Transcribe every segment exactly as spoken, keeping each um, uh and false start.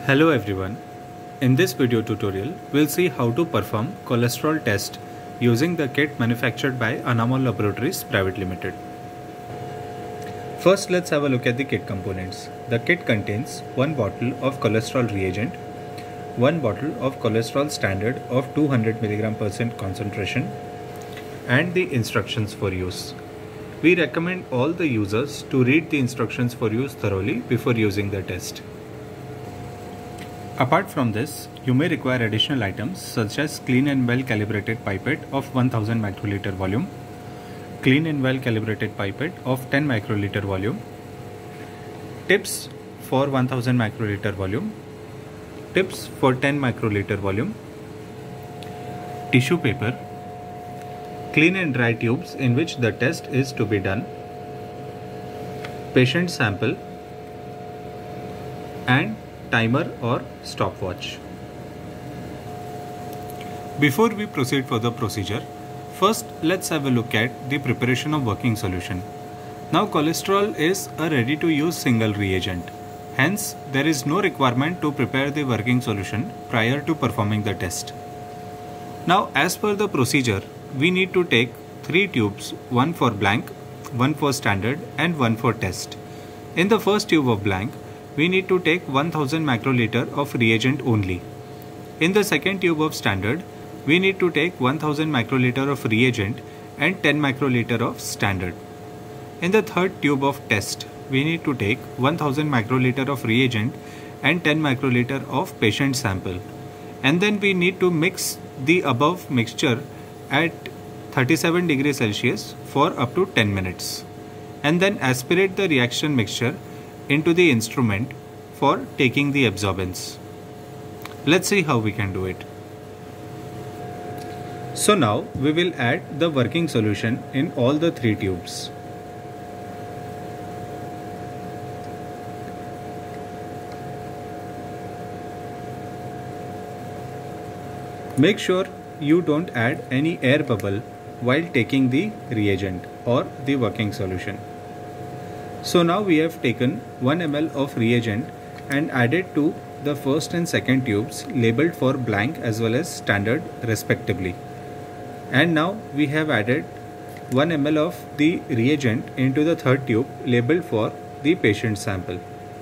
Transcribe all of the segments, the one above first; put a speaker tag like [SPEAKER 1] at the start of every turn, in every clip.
[SPEAKER 1] Hello everyone. In this video tutorial, we'll see how to perform cholesterol test using the kit manufactured by Anamol Laboratories Private Limited. First, let's have a look at the kit components. The kit contains one bottle of cholesterol reagent, one bottle of cholesterol standard of two hundred milligram percent concentration, and the instructions for use. We recommend all the users to read the instructions for use thoroughly before using the test. Apart from this, you may require additional items such as clean and well calibrated pipette of one thousand microliter volume, clean and well calibrated pipette of ten microliter volume, tips for one thousand microliter volume, tips for ten microliter volume, tissue paper, clean and dry tubes in which the test is to be done, patient sample, and timer or stopwatch. Before we proceed for the procedure, first let's have a look at the preparation of working solution. Now cholesterol is a ready to use single reagent. Hence, there is no requirement to prepare the working solution prior to performing the test. Now as per the procedure, we need to take three tubes, one for blank, one for standard and one for test. In the first tube of blank, we need to take one thousand microliter of reagent only. In the second tube of standard, we need to take one thousand microliter of reagent and ten microliter of standard. In the third tube of test, we need to take one thousand microliter of reagent and ten microliter of patient sample. And then we need to mix the above mixture at thirty-seven degrees Celsius for up to ten minutes. And then aspirate the reaction mixture into the instrument for taking the absorbance. Let's see how we can do it. So now we will add the working solution in all the three tubes. Make sure you don't add any air bubble while taking the reagent or the working solution. So now we have taken one milliliter of reagent and added to the first and second tubes labeled for blank as well as standard respectively. And now we have added one milliliter of the reagent into the third tube labeled for the patient sample.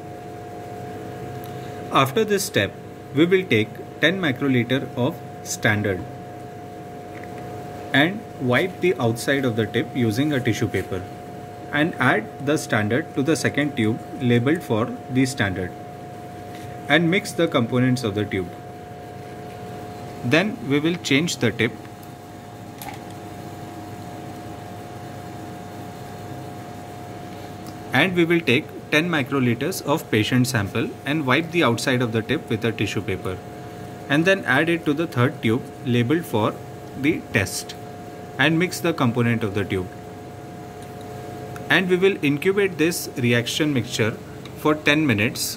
[SPEAKER 1] After this step, we will take ten microliter of standard and wipe the outside of the tip using a tissue paper, and add the standard to the second tube labeled for the standard and mix the components of the tube. Then we will change the tip and we will take ten microliters of patient sample and wipe the outside of the tip with a tissue paper, and then add it to the third tube labeled for the test and mix the component of the tube. And we will incubate this reaction mixture for ten minutes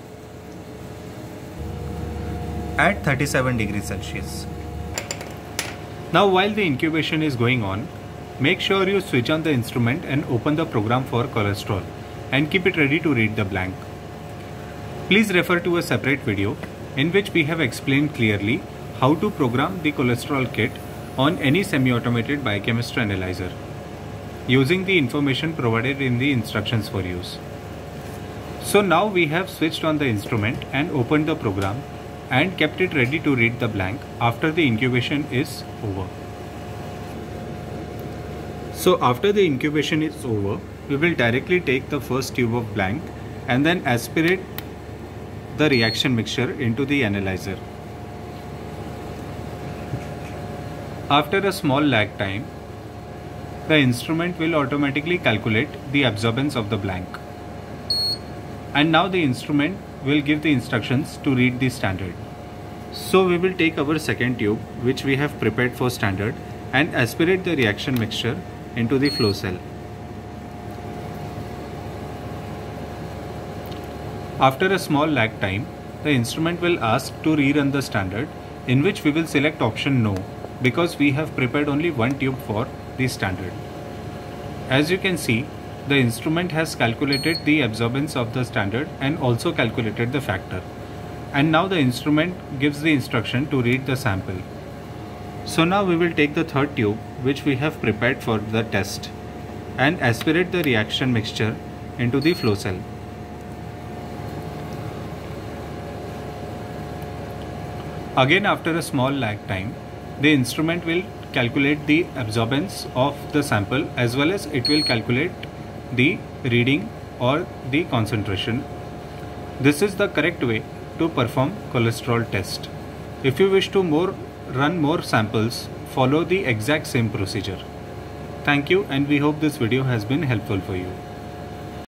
[SPEAKER 1] at thirty-seven degrees Celsius. Now while the incubation is going on, make sure you switch on the instrument and open the program for cholesterol and keep it ready to read the blank. Please refer to a separate video in which we have explained clearly how to program the cholesterol kit on any semi-automated biochemistry analyzer, using the information provided in the instructions for use. So now we have switched on the instrument and opened the program and kept it ready to read the blank after the incubation is over. So after the incubation is over, we will directly take the first tube of blank and then aspirate the reaction mixture into the analyzer. After a small lag time, the instrument will automatically calculate the absorbance of the blank. And now the instrument will give the instructions to read the standard. So we will take our second tube, which we have prepared for standard, and aspirate the reaction mixture into the flow cell. After a small lag time, the instrument will ask to rerun the standard, in which we will select option no, because we have prepared only one tube for the standard. As you can see, the instrument has calculated the absorbance of the standard and also calculated the factor. and now the instrument gives the instruction to read the sample. So now we will take the third tube which we have prepared for the test and aspirate the reaction mixture into the flow cell. Again, after a small lag time, the instrument will calculate the absorbance of the sample as well as it will calculate the reading or the concentration. This is the correct way to perform cholesterol test. If you wish to more run more samples, follow the exact same procedure. Thank you, and we hope this video has been helpful for you.